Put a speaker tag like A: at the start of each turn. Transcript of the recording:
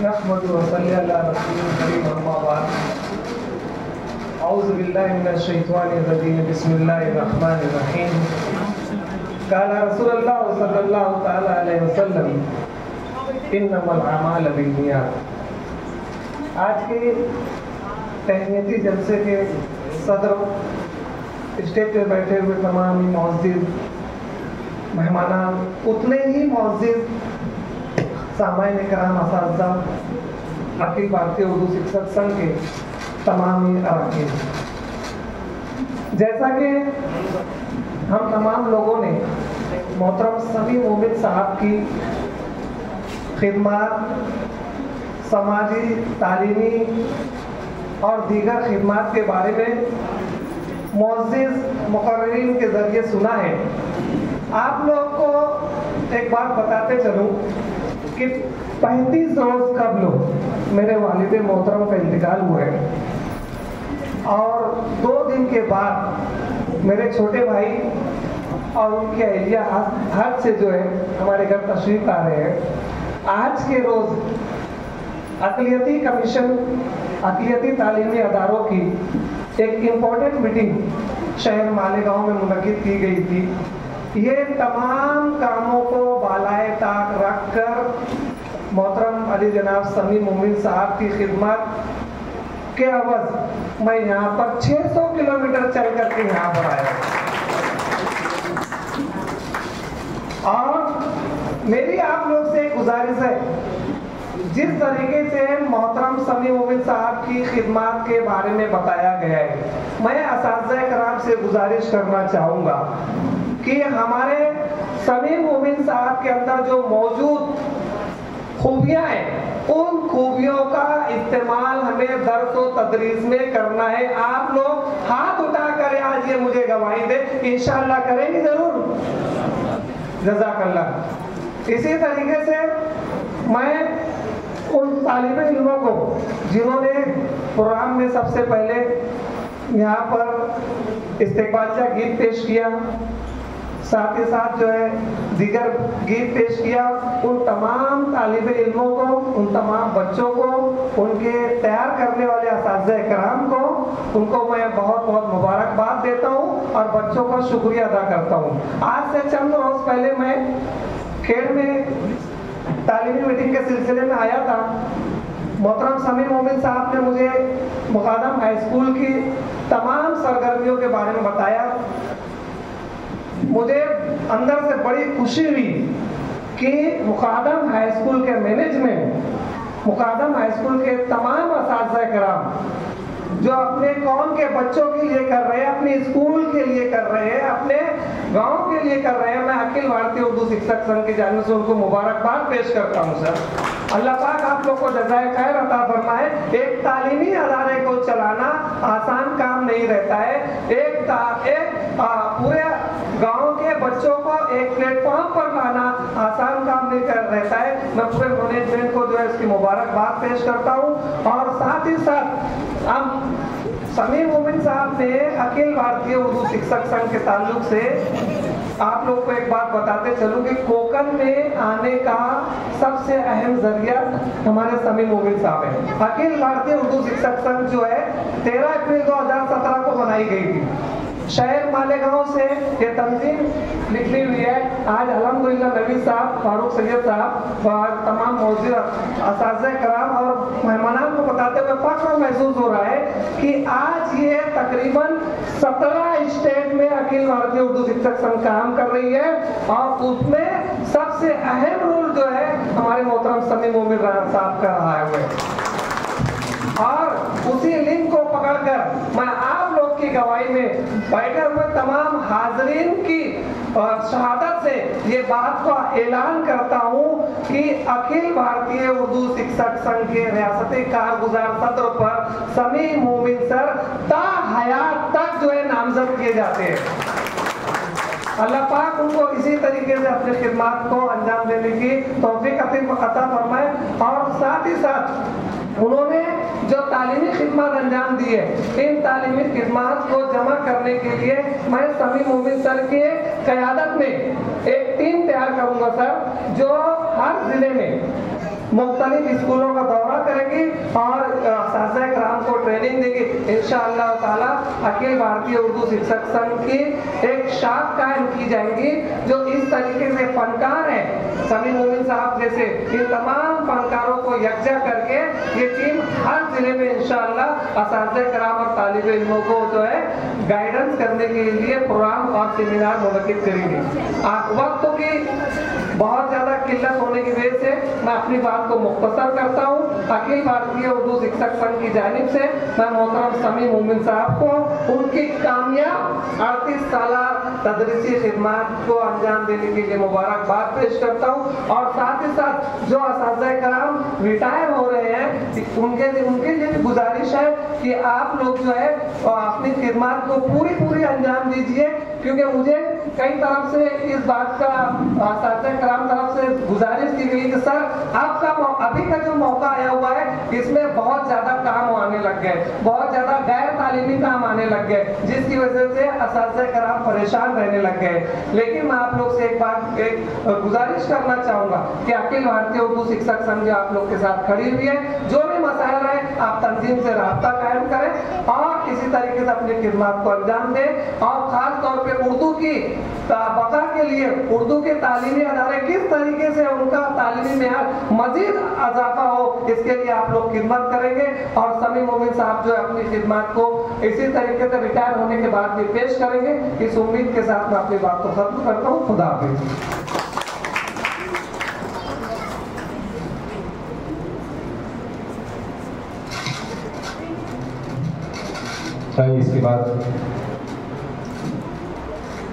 A: नहमदुहु व नसल्ली अला रसूलिल करीम अम्मा बाद। औज़ु बिल्लाहि मिनश शैतानिर रजीम बिस्मिल्लाहिर रहमानिर रहीम। क़ाला रसूलुल्लाह सल्लल्लाहु तआला अलैहि वसल्लम इन्नमल अमालु बिन्नियात। आज के तहनीती जलसे के सदर, स्टेज पे बैठे हुए तमाम मुअज़्ज़िज़ मेहमानान, उतने ही मुअज़्ज़िज़ सामाईन इकराम, असातिज़ा, अखिल भारतीय उर्दू शिक्षक संघ के तमाम ही अरकान, जैसा कि हम तमाम लोगों ने मोहतरम समी मोमिन साहब की खिदमत, समाजी, तालीमी और दीगर खिदमत के बारे में मुअज़्ज़िज़ मुक़र्रिरीन के ज़रिए सुना है। आप लोग को एक बात बताते चलूँ कि 35 रोज़ कबल मेरे वालिद मोहतरम का इंतकाल हुआ है और 2 दिन के बाद मेरे छोटे भाई और उनकी अहलिया हज से जो है हमारे घर तशरीफ ला रहे हैं। आज के रोज़ अक़लियती कमीशन, अक़लियती तालीमी अदारों की एक इम्पोर्टेंट मीटिंग शहर मालेगांव में मुनक़िद की गई थी। ये तमाम कामों को बालाए ताक रख कर मोहतरम अली जनाब समी मोमिन साहब की खिदमत के अवज़ मैं यहाँ पर 600 किलोमीटर चल करके यहाँ पर आया और मेरी आप लोग से एक गुजारिश है, जिस तरीके से मोहतरम समी मोमिन साहब की खिदमत के बारे में बताया गया है, मैं असातिज़ा कराम से गुजारिश करना चाहूँगा कि हमारे समी मोमिन साहब के अंदर जो मौजूद खूबियाँ हैं, उन खूबियों का इस्तेमाल हमें दर्स व तदरीस में करना है। आप लोग हाथ उठा कर आज ये मुझे गवाही दे, इंशाअल्लाह करेंगे जरूर। जज़ाकल्लाह। इसी तरीके से मैं उन तालिबे इल्मों को जिन्होंने प्रोग्राम में सबसे पहले यहाँ पर इस्तिक़बालिया गीत पेश किया, साथ ही साथ जो है दीगर गीत पेश किया, उन तमाम तालिबे इल्मों को, उन तमाम बच्चों को, उनके तैयार करने वाले असातिज़ा इकराम को, उनको मैं बहुत बहुत मुबारकबाद देता हूँ और बच्चों का शुक्रिया अदा करता हूँ। आज से चंद रोज़ पहले मैं खेड़ में तालीमी मीटिंग के सिलसिले में आया था। मोहतरम समी मोमिन साहब ने मुझे मुक़ादम हाई स्कूल की तमाम सरगर्मियों के बारे में बताया। मुझे अंदर से बड़ी खुशी हुई कि मुक़ादम हाई स्कूल के मैनेजमेंट, मुक़ादम हाई स्कूल के तमाम असातिज़ा कराम जो अपने कौम के बच्चों के लिए कर रहे हैं, अपने स्कूल के लिए कर रहे हैं, अपने गांव के लिए कर रहे हैं, मैं अखिल भारतीय उर्दू शिक्षक संघ की जानिब से उनको मुबारकबाद पेश करता हूँ। सर, अल्लाह पाक आप लोग को जज़ाए खैर अता फरमाए। एक तालीमी अदारे को चलाना आसान काम नहीं रहता है। पूरे गांव के बच्चों को एक प्लेटफॉर्म पर लाना आसान काम नहीं कर रहता है। मैं पूरे मैनेजमेंट को जो है इसकी मुबारकबाद पेश करता हूँ और साथ ही साथ हम समी मोमिन साहब ने अखिल भारतीय उर्दू शिक्षक संघ के ताल्लुक से आप लोग को एक बात बताते चलूँ कि कोकन में आने का सबसे अहम जरिया हमारे समी मोमिन साहब है। अखिल भारतीय उर्दू शिक्षक संघ जो है 13 अप्रैल 2017 को बनाई गई थी। शहर मालेगांव से ये तंजीम निकली हुई है। आज अल्हम्दुलिल्लाह नबी साहब, फारूक सैयद साहब और तमाम मौजूद असातिज़ा कराम और मेहमानान को बताते हुए फख्र महसूस हो रहा है कि आज ये तकरीबन 17 स्टेट में अखिल भारतीय उर्दू शिक्षक संघ काम कर रही है और उसमें सबसे अहम रोल जो है हमारे मोहतरम समी मोमिन साहब का रहा है। और उसी लिंक को पकड़कर मैं आप लोग की गवाही में बैठे हुए तमाम हाजरीन की शहादत से ये बात का ऐलान करता हूँ कि अखिल भारतीय उर्दू शिक्षक संघ के रियासती कारगुजार सदर पर समी मोमिन सर ता हयात तक जो है नामजद किए जाते हैं। अल्लाह पाक उनको इसी तरीके से अपनी खिदमत को अंजाम देने की तौफीक अता फरमाए और साथ ही साथ उन्होंने जो तालीमी खिदमत अंजाम दी है, इन तालीमी खिदमत को जमा करने के लिए मैं समी मोमिन सर की क़यादत में एक टीम तैयार करूंगा सर, जो हर जिले में मुख्तलिफ स्कूलों का दौरा करेंगी और असातिज़ा किराम को ट्रेनिंग देंगी। इंशाअल्लाह ताला अखिल भारतीय उर्दू शिक्षक संघ की एक शाख कायम की जाएगी जो इस तरीके से फनकार हैं, समी मोमिन साहब जैसे इन तमाम फनकारों को यकजा करके ये टीम हर जिले में इंशाअल्लाह असातिज़ा किराम और तालिब इल्मों को जो है गाइडेंस करने के लिए प्रोग्राम और सेमिनार मुनक्किद करेंगे। वक्त की बहुत ज्यादा किल्लत होने की वजह से मैं अपनी बात को मुख्तसर करता हूँ। अखिल भारतीय उर्दू शिक्षक संघ की जानिब से मैं मोहतरम समी मोमिन साहब को उनकी कामयाब 38 साल तदरीसी खिदमत को अंजाम देने के लिए मुबारकबाद पेश करता हूँ और साथ ही साथ जो असातिज़ा किराम रिटायर हो रहे हैं उनके लिए भी गुजारिश है कि आप लोग जो है अपनी खिदमत को पूरी अंजाम दीजिए, क्योंकि मुझे कई तरफ से इस बात का असातिज़ा किराम तरफ से गुजारिश की गई कि सर आपका अभी का जो मौका आया हुआ है इसमें बहुत ज्यादा काम आने लग गए, बहुत ज्यादा गैर तालीमी काम आने लग गए, जिसकी वजह से असातिज़ा किराम परेशान रहने लग गए। लेकिन मैं आप लोग से एक गुजारिश करना चाहूंगा कि अखिल भारतीय उर्दू शिक्षक संघ आप लोग के साथ खड़ी हुई है, जो भी मसाइल है आप तंजीम से राब्ता कायम करें और इसी तरीके से अपनी खिदमत को अंजाम दें और खास तौर पे उर्दू की बका के लिए उर्दू के तालीमी अदारे किस तरीके से उनका तालीमी मेयार मजीद इजाफा हो, इसके लिए आप लोग खिदमत करेंगे और समी मोमिन साहब जो अपनी खिदमत को इसी तरीके से रिटायर होने के बाद भी पेश करेंगे। इस उम्मीद के साथ मैं अपनी बात को खत्म करता हूँ। खुदा हाफिज़।
B: इसके बाद